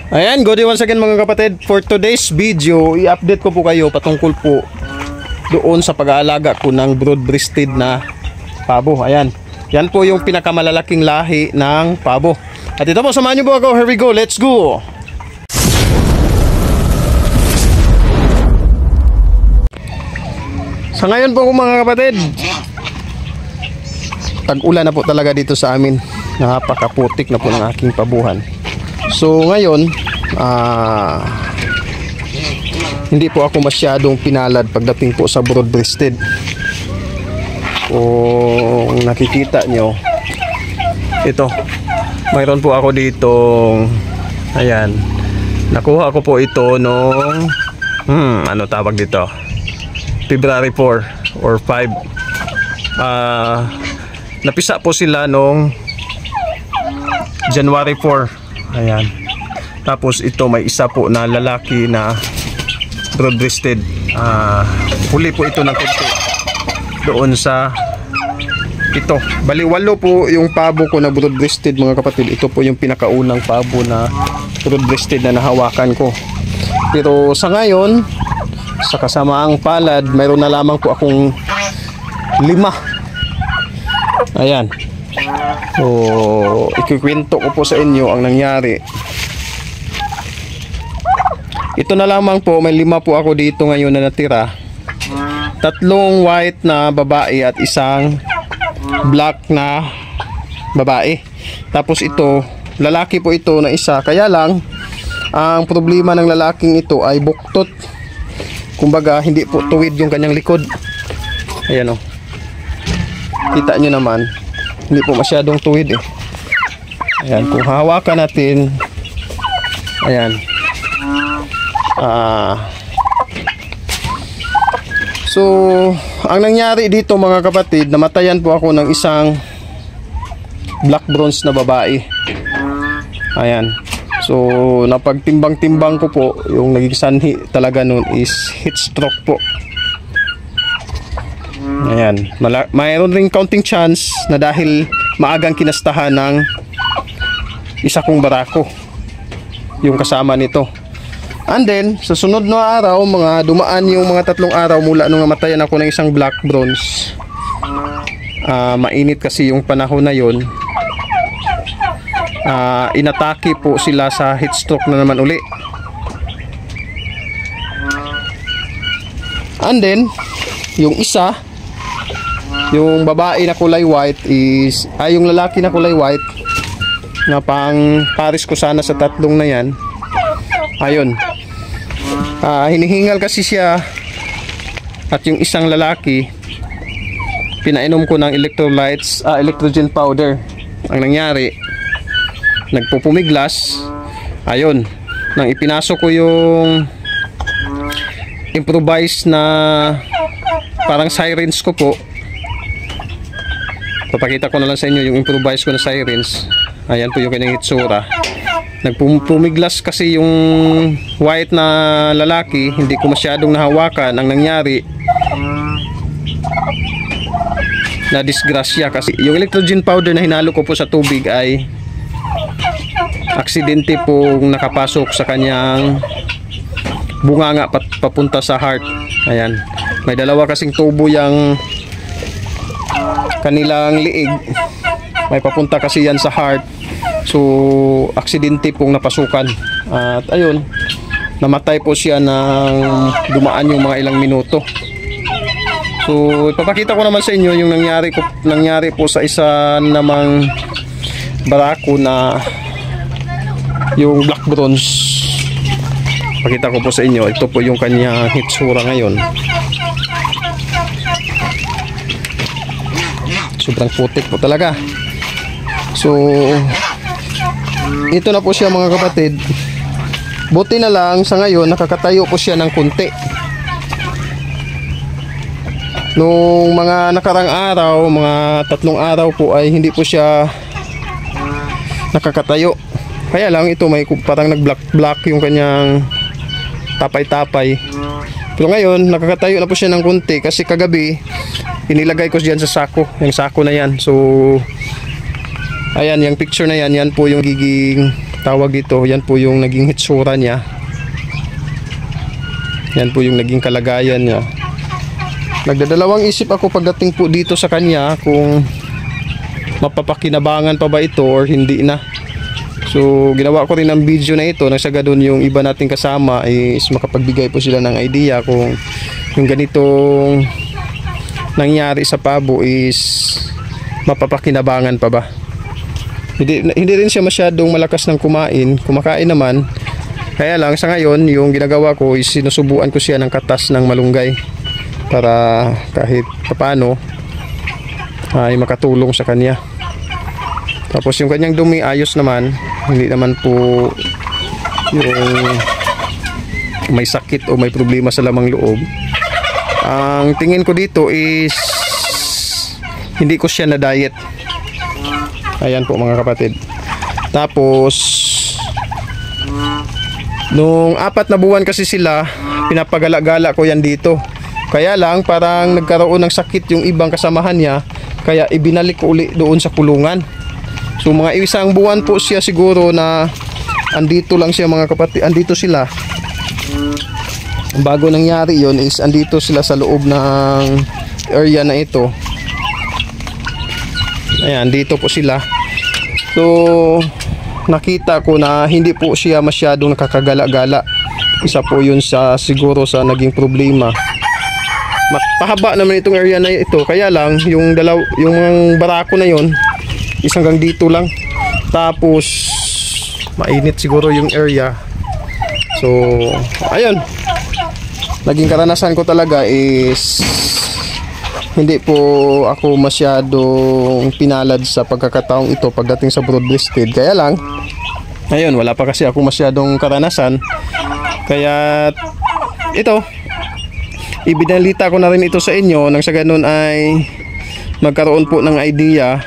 Ayan, good day once again mga kapatid. For today's video, i-update ko po kayo patungkol po doon sa pag-aalaga ko ng broad-breasted na pabo. Ayan, yan po yung pinakamalalaking lahi ng pabo. At ito po, samahan nyo po ako. Here we go, let's go! Sa ngayon po mga kapatid, tag-ulan na po talaga dito sa amin. Napakaputik na po ng aking pabuhan. So ngayon, hindi po ako masyadong pinalad pagdating po sa broad-breasted. Kung nakikita nyo, ito, mayroon po ako ditong, ayan, nakuha ko po ito nung, ano tawag dito? February 4 or 5. Napisa po sila nung January 4. Ayan. Tapos ito may isa po na lalaki na broad-breasted. Huli po ito ng konti doon sa ito. Bali 8 po yung pabo ko na broad-breasted mga kapatid. Ito po yung pinakaunang pabo na broad-breasted na nahawakan ko. Pero sa ngayon, sa kasamaang palad, mayroon na lamang po akong 5. Ayan. So, ikikwento ko po sa inyo ang nangyari. Ito na lamang po, may 5 po ako dito ngayon na natira. 3 white na babae at isang black na babae. Tapos ito, lalaki po ito na isa. Kaya lang, ang problema ng lalaking ito ay buktot. Kumbaga, hindi po tuwid yung kanyang likod. Ayan o. Kita nyo naman, hindi po masyadong tuwid eh. Ayan, kung hahawakan natin, ayan. So, ang nangyari dito mga kapatid, namatayan po ako ng isang black bronze na babae. Ayan. So, napagtimbang-timbang ko po, yung naging sanhi talaga nun is heat stroke po. Ayan. Mayroon ring counting chance na dahil maagang kinastahan ng isa kong barako yung kasama nito. And then, sa sunod na araw, dumaan yung mga 3 araw mula nung namatayan ako ng isang black bronze. Mainit kasi yung panahon na yon. Inatake po sila sa heat stroke na naman uli. And then, yung isa, yung babae na kulay white is, yung lalaki na kulay white na pang pares ko sana sa 3 na yan. Ayun. Hinihingal kasi siya. At yung isang lalaki, pinainom ko ng electrolytes, electrogen powder. Ang nangyari, nagpupumiglas. Ayun. Nang ipinasok ko yung improvised na parang sirens ko po. Papakita ko na lang sa inyo yung improvised ko na sirens. Ayan po yung kanyang hitsura. Nagpumiglas kasi yung white na lalaki, hindi ko masyadong nahawakan. Ang nangyari, na disgrasya kasi yung electrogen powder na hinalo ko po sa tubig ay aksidente pong nakapasok sa kanyang bunganga papunta sa heart. Ayan, may 2 kasing tubo yung kanilang liig, may papunta kasi yan sa heart. So, aksidente pong napasukan. At ayun, namatay po siya nang dumaan yung mga ilang minuto. So, ipapakita ko naman sa inyo yung nangyari po sa isa namang barako na yung black bronze. Pakita ko po sa inyo, ito po yung kanya hitsura ngayon. Sobrang putik po talaga. So, ito na po siya mga kapatid. Buti na lang sa ngayon nakakatayo po siya ng kunti. Nung mga nakarang araw, mga 3 araw po ay hindi po siya nakakatayo. Kaya lang ito may parang nag-black yung kanyang tapay-tapay. Pero ngayon nakakatayo na po siya ng kunti kasi kagabi inilagay ko diyan sa sako, yung sako na yan. So ayan, yung picture na yan, yan po yung giging tawag dito. Yan po yung naging hitsura niya. Yan po yung naging kalagayan niya. Nagdadalawang isip ako pagdating po dito sa kanya kung mapapakinabangan pa ba ito or hindi na. So ginawa ko rin ang video na ito nang sa ganun yung iba nating kasama is makapagbigay po sila ng idea kung yung ganitong nangyari sa pabo is mapapakinabangan pa ba. Hindi rin siya masyadong malakas ng kumakain naman. Kaya lang sa ngayon yung ginagawa ko is sinusubuan ko siya ng katas ng malunggay para kahit paano ay makatulong sa kanya. Tapos yung kanyang dumi ayos naman, hindi naman po yung may sakit o may problema sa lamang loob. Ang tingin ko dito is hindi ko siya na diet. Ayan po mga kapatid. Tapos nung 4 na buwan kasi sila, pinapagala-gala ko yan dito. Kaya lang parang nagkaroon ng sakit yung ibang kasamahan niya, kaya ibinalik ko uli doon sa kulungan. So mga 1 buwan po siya siguro na andito lang siya mga kapatid, andito sila. Bago nangyari yon is andito sila sa loob ng area na ito. Ayan, dito po sila. So nakita ko na hindi po siya masyadong nakakagala-gala. Isa po yun sa siguro sa naging problema. Pahaba naman itong area na ito, kaya lang yung yung barako na yon is hanggang dito lang. Tapos mainit siguro yung area. So ayun, naging karanasan ko talaga is hindi po ako masyadong pinalad sa pagkakataong ito pagdating sa broad-breasted. Kaya lang ayun, wala pa kasi ako masyadong karanasan, kaya ito ibinalita ko na rin ito sa inyo nang sa ganun ay magkaroon po ng idea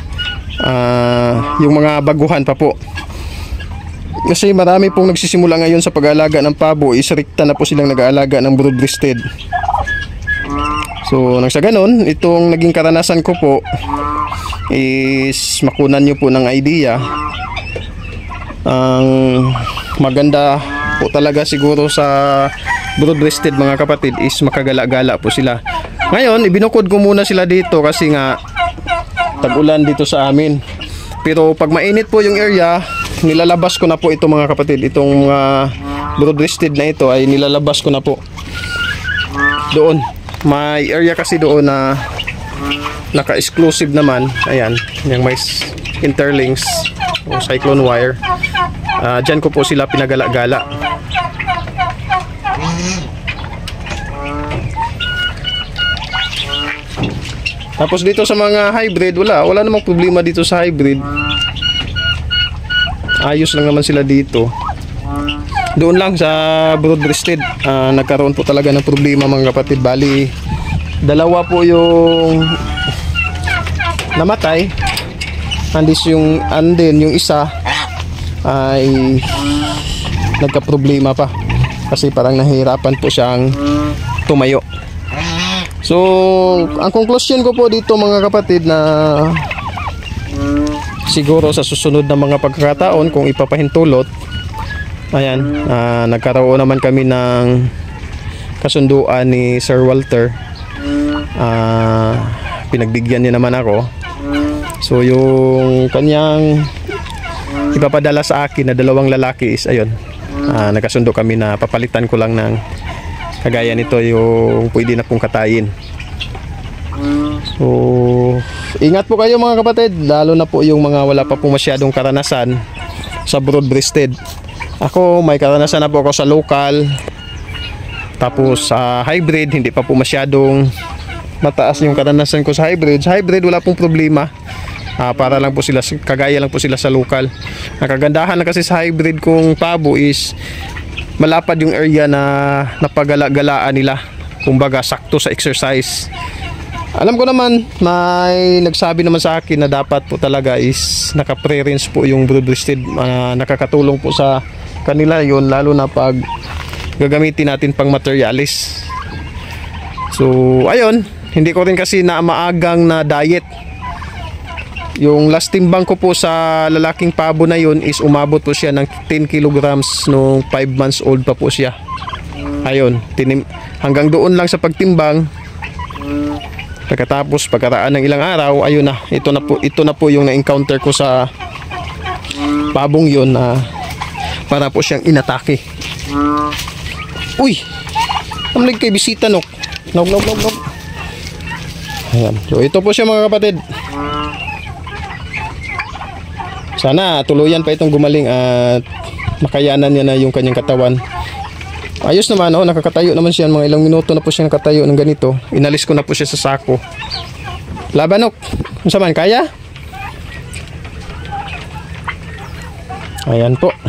yung mga baguhan pa po. Kasi marami pong nagsisimula ngayon sa pag-aalaga ng pabo, isrikta na po silang nag-aalaga ng broad-breasted. So nang sa ganun, itong naging karanasan ko po is makunan nyo po ng idea. Ang maganda po talaga siguro sa broad-breasted mga kapatid is makagala-gala po sila. Ngayon ibinukod ko muna sila dito kasi nga tag-ulan dito sa amin. Pero pag mainit po yung area, nilalabas ko na po ito mga kapatid. Itong broad-breasted na ito ay nilalabas ko na po doon. May area kasi doon na naka-exclusive naman. Ayan, yung may interlinks o cyclone wire. Dyan ko po sila pinagala-gala. Tapos dito sa mga hybrid, wala namang problema dito sa hybrid. Ayos lang naman sila dito. Doon lang sa broad-breasted, nagkaroon po talaga ng problema mga kapatid. Bali, 2 po yung namatay. And then yung isa ay nagka-problema pa. Kasi parang nahihirapan po siyang tumayo. So, ang conclusion ko po dito mga kapatid na siguro sa susunod na mga pagkakataon kung ipapahintulot, ayan, nagkaroon naman kami ng kasunduan ni Sir Walter. Pinagbigyan niya naman ako. So, yung kanyang ipapadala sa akin na 2 lalaki is ayun, nagkasundo kami na papalitan ko lang ng kagaya nito yung pwede na pong katayin. So ingat po kayo mga kapatid, lalo na po yung mga wala pa pong masyadong karanasan sa broad-breasted. Ako may karanasan na po ako sa local. Tapos sa hybrid hindi pa po masyadong mataas yung karanasan ko sa hybrid. Sa hybrid wala pong problema. Para lang po sila, kagaya lang po sila sa local. Ang kagandahan na kasi sa hybrid kung pabo is malapad yung area na napagala-galaan nila. Kumbaga sakto sa exercise. Alam ko naman, may nagsabi naman sa akin na dapat po talaga is naka-pre-rinse po yung broad-breasted. Nakakatulong po sa kanila yun, lalo na pag gagamitin natin pang materialis. So ayun, hindi ko rin kasi na maagang na diet Yung last timbang ko po sa lalaking pabo na yun is umabot po siya ng 10 kilograms nung 5 months old pa po siya. Ayun, hanggang doon lang sa pagtimbang. Pagkatapos pagkaraan ng ilang araw, ayun na, ito na po yung na-encounter ko sa pabong yun na para po siyang inatake. Uy! Namlig kay bisita, nok. Nog. Ayan. So, ito po siya mga kapatid. Sana tuluyan pa itong gumaling at makayanan niya na yung kanyang katawan. Ayos naman, oh, nakakatayo naman siya. Mga ilang minuto na po siya nakatayo ng ganito. Inalis ko na po siya sa sako. Laban, nok. Kung saan, kaya? Ayan po.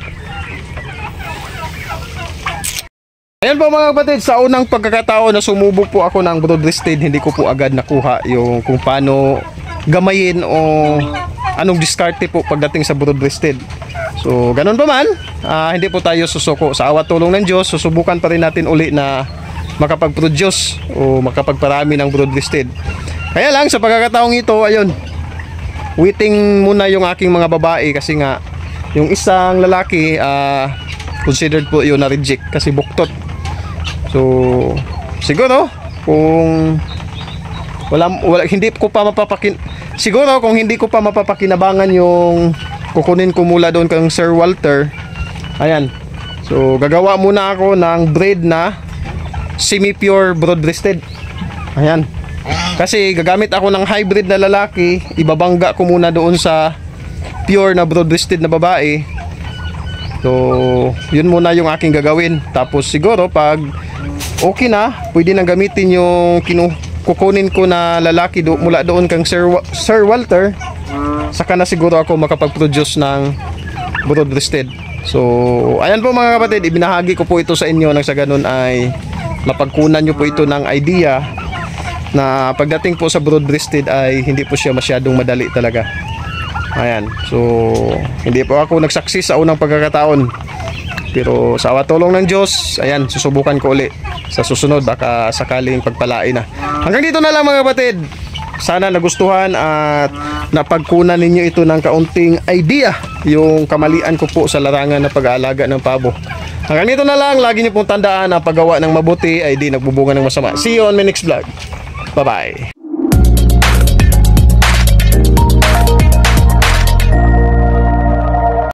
Ayan po mga kapatid, sa unang pagkakataon na sumubok po ako ng broad-breasted, hindi ko po agad nakuha yung kung paano gamayin o anong diskarte po pagdating sa broad-breasted. So, ganun pa man, hindi po tayo susuko. Sa awat tulong ng Diyos, susubukan pa rin natin uli na makapag-produce o makapagparami ng broad-breasted. Kaya lang, sa pagkakataong ito, ayun, waiting muna yung aking mga babae kasi nga, yung isang lalaki, considered po yun na reject kasi buktot. So, siguro kung hindi ko pa siguro kung hindi ko pa mapapakinabangan yung kukunin ko mula doon kang Sir Walter. Ayan. So, gagawa muna ako ng breed na semi-pure broad-breasted. Ayan. Kasi gagamit ako ng hybrid na lalaki, ibabangga ko muna doon sa pure na broad-breasted na babae. So, yun muna yung aking gagawin. Tapos siguro pag okay na, pwede nang gamitin yung kukunin ko na lalaki mula doon kang Sir Walter. Saka na siguro ako makapag-produce ng broad-breasted. So, ayan po mga kapatid, ibinahagi ko po ito sa inyo nang sa ganun ay mapagkunan nyo po ito ng idea na pagdating po sa broad-breasted ay hindi po siya masyadong madali talaga. Ayan, so hindi po ako nagsaksis sa unang pagkakataon, pero sa awat tulong ng Diyos, ayan, susubukan ko uli sa susunod, baka sakaling pagpalain na. Hanggang dito na lang mga kapatid. Sana nagustuhan at napagkunan ninyo ito ng kaunting idea yung kamalian ko po sa larangan na pag-aalaga ng pabo. Hanggang dito na lang, lagi niyo pong tandaan na paggawa ng mabuti ay di nagbubunga ng masama. See you on my next vlog. Bye bye.